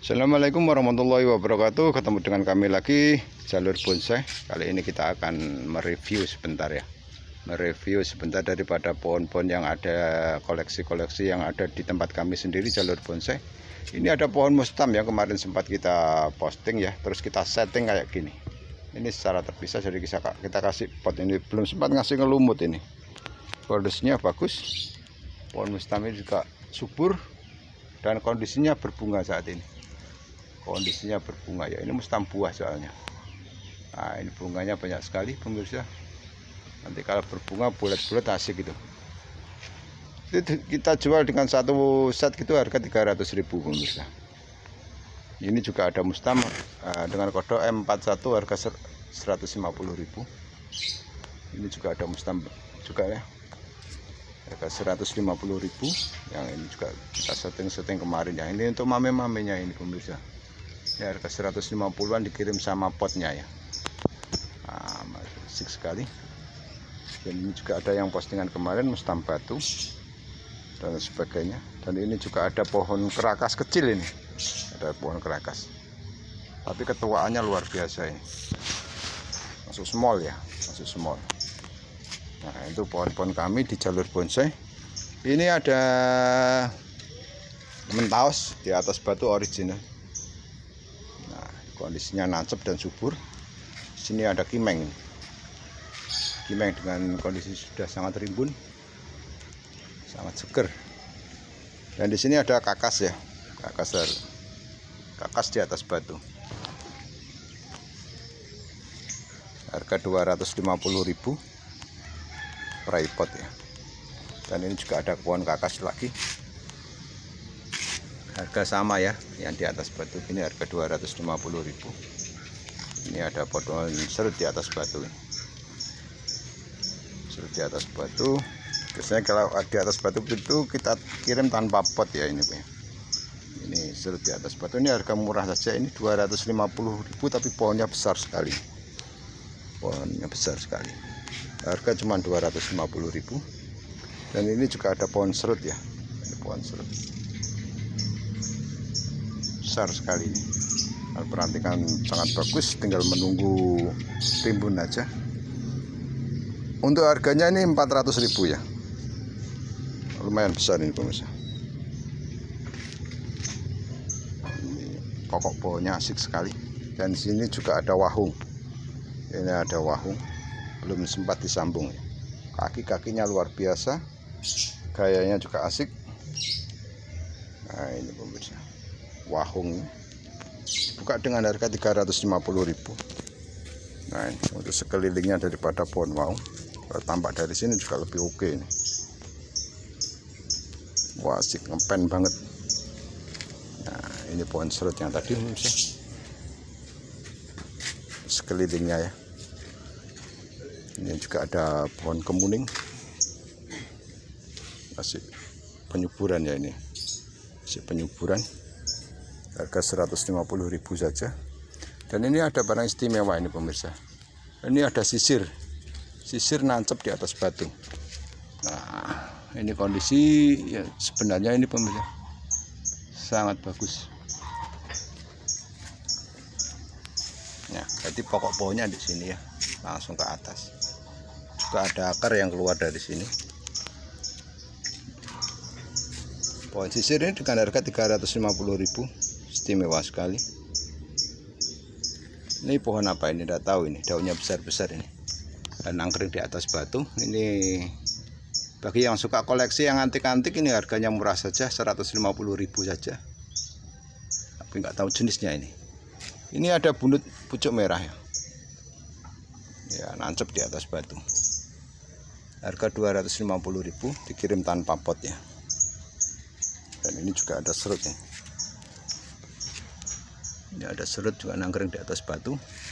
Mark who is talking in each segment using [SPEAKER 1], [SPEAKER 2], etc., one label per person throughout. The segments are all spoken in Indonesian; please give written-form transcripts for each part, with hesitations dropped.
[SPEAKER 1] Assalamualaikum warahmatullahi wabarakatuh. Ketemu dengan kami lagi, Jalur Bonsai. Kali ini kita akan mereview sebentar ya. Mereview sebentar daripada pohon-pohon yang ada, koleksi-koleksi yang ada di tempat kami sendiri, Jalur Bonsai. Ini ada pohon mustam ya, kemarin sempat kita posting ya. Terus kita setting kayak gini. Ini secara terpisah, jadi kita kasih pot ini. Belum sempat ngasih ngelumut ini. Kondisinya bagus. Pohon mustam ini juga subur dan kondisinya berbunga saat ini. Kondisinya berbunga ya, ini mustam buah soalnya. Nah, ini bunganya banyak sekali pemirsa. Nanti kalau berbunga bulat-bulat asik gitu. Itu kita jual dengan satu set gitu harga 300.000 pemirsa. Ini juga ada mustam dengan kode M41 harga 150.000. Ini juga ada mustam juga ya, harga 150.000. Yang ini juga kita setting kemarin ya. Ini untuk mame-mamenya ini pemirsa. Ya, harga 150-an dikirim sama potnya ya. Nah, asik sekali. Dan ini juga ada yang postingan kemarin mustam batu dan sebagainya. Dan ini juga ada pohon kerakas kecil ini. Ada pohon kerakas. Tapi ketuaannya luar biasa ini. Masuk small ya, masuk small. Nah, itu pohon-pohon kami di Jalur Bonsai. Ini ada mentaos di atas batu original. Kondisinya nancep dan subur. Sini ada kimeng. Kimeng dengan kondisi sudah sangat rimbun, sangat seger. Dan di sini ada kakas ya, kakas di atas batu. Harga 250.000 tripod ya. Dan ini juga ada pohon kakas lagi. Harga sama ya, yang di atas batu ini harga 250.000. Ini ada pohon serut di atas batu. Serut di atas batu. Biasanya kalau di atas batu itu kita kirim tanpa pot ya ini. Ini serut di atas batu. Ini harga murah saja, ini 250.000 tapi pohonnya besar sekali. Pohonnya besar sekali. Harga cuma 250.000. Dan ini juga ada pohon serut ya. Ini pohon serut. Besar sekali ini. Kalau perhatikan sangat bagus, tinggal menunggu timbun aja. Untuk harganya ini 400.000 ya. Lumayan besar ini pemirsa. Ini pokok pohonnya asik sekali. Dan di sini juga ada wahung. Ini ada wahung, belum sempat disambung. Kaki-kakinya luar biasa. Gayanya juga asik. Nah, ini pemirsa. Wahung buka dengan harga 350.000. Nah, ini untuk sekelilingnya daripada pohon wahung. Kalau tampak dari sini juga lebih oke ini. Wah, asik, ngepen banget. Nah, ini pohon serut yang tadi pemirsa. Sekelilingnya ya. Ini juga ada pohon kemuning. Asik penyuburan ya ini. Asik penyuburan. Harga 150.000 saja. Dan ini ada barang istimewa ini pemirsa. Ini ada sisir nancep di atas batu. Nah, ini kondisi ya, sebenarnya ini pemirsa sangat bagus. Ya, jadi pokok pohonnya di sini ya, langsung ke atas. Juga ada akar yang keluar dari sini. Pohon sisir ini dengan harga 350.000. Istimewa sekali. Ini pohon apa ini? Tidak tahu ini. Daunnya besar-besar ini. Dan angkring di atas batu. Ini bagi yang suka koleksi yang antik-antik ini harganya murah saja, 150.000 saja. Tapi nggak tahu jenisnya ini. Ini ada buntut pucuk merah ya. Ya, nancep di atas batu. Harga 250.000 dikirim tanpa pot ya. Dan ini juga ada serutnya. Ini ada serut juga nangkring di atas batu.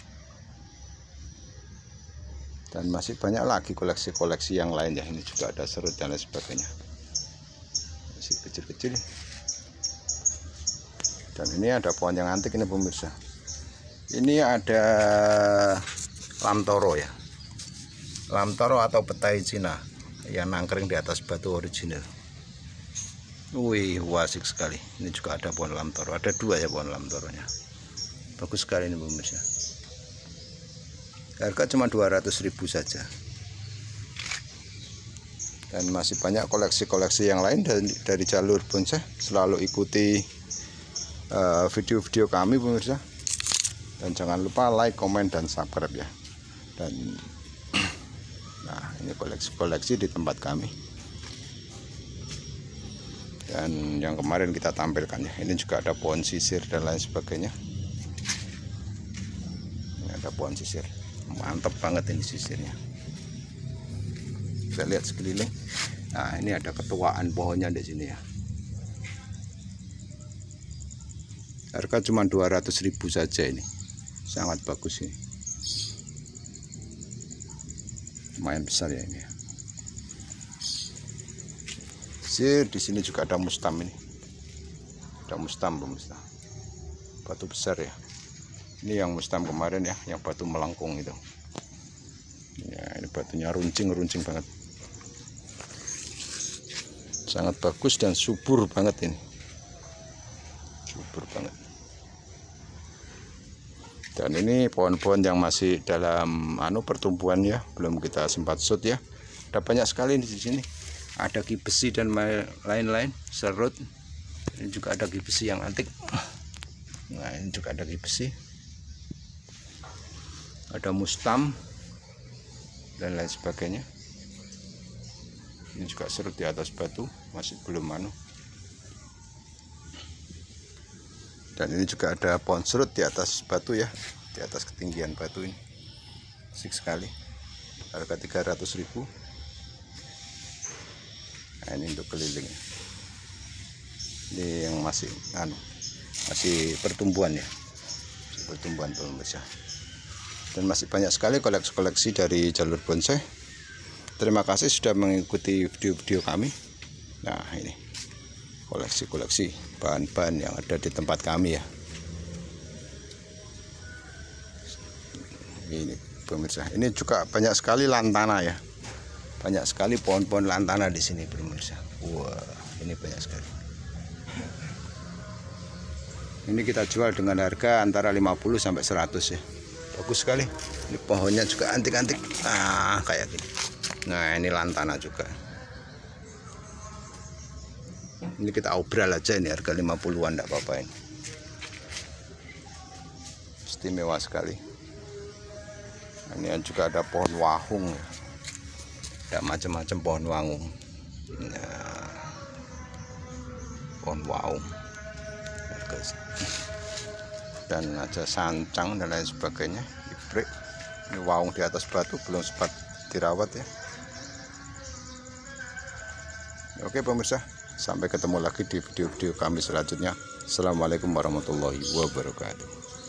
[SPEAKER 1] Dan masih banyak lagi koleksi-koleksi yang lain ya. Ini juga ada serut dan lain sebagainya. Masih kecil-kecil. Dan ini ada pohon yang antik ini pemirsa. Ini ada lamtoro ya. Lamtoro atau petai Cina yang nangkring di atas batu original. Wih, asik sekali. Ini juga ada pohon lamtoro, ada 2 ya pohon lamtoronya. Bagus sekali ini pemirsa. Harga cuma 200.000 saja. Dan masih banyak koleksi-koleksi yang lain dari jalur bonsai. Selalu ikuti video-video kami pemirsa. Dan jangan lupa like, komen, dan subscribe ya. Dan nah, ini koleksi-koleksi di tempat kami. Dan yang kemarin kita tampilkan ya, ini juga ada pohon sisir dan lain sebagainya. Ini ada pohon sisir, mantap banget ini sisirnya. Kita lihat sekeliling. Nah, ini ada ketuaan pohonnya di sini ya. Harga cuma 200.000 saja ini, sangat bagus ini. Lumayan besar ya ini. Di sini juga ada mustam ini. Ada mustam pemirsa. Batu besar ya. Ini yang mustam kemarin ya, yang batu melengkung itu. Ya, ini batunya runcing banget. Sangat bagus dan subur banget ini. Subur banget. Dan ini pohon-pohon yang masih dalam pertumbuhan ya, belum kita sempat shoot ya. Ada banyak sekali di sini. Ada ki besi dan lain-lain, serut. Ini juga ada ki besi yang antik. Nah, ini juga ada ki besi. Ada mustam dan lain sebagainya. Ini juga serut di atas batu, masih belum Dan ini juga ada pohon serut di atas batu ya, di atas ketinggian batu ini. Asik sekali. Harga 300.000. Nah, ini untuk keliling. Ini yang masih pertumbuhan ya, pertumbuhan pemirsa. Dan masih banyak sekali koleksi-koleksi dari jalur bonsai. Terima kasih sudah mengikuti video-video kami. Nah, ini koleksi-koleksi bahan-bahan yang ada di tempat kami ya. Ini pemirsa, ini juga banyak sekali lantana ya. Banyak sekali pohon-pohon lantana di sini pemirsa. Wah, ini banyak sekali. Ini kita jual dengan harga antara 50 sampai 100 ya. Bagus sekali. Ini pohonnya juga antik-antik. Nah, kayak gini. Nah, ini lantana juga. Ini kita obral aja ini, harga 50-an enggak apa-apa ini. Istimewa sekali. Ini juga ada pohon wahung. Ada macam-macam pohon wahung. Nah, pohon wahung. Dan ada sancang dan lain sebagainya. Ibrik. Ini wahung di atas batu, belum sempat dirawat ya. Oke pemirsa, sampai ketemu lagi di video-video kami selanjutnya. Assalamualaikum warahmatullahi wabarakatuh.